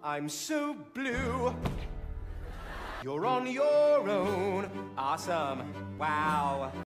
I'm so blue. You're on your own. Awesome. Wow.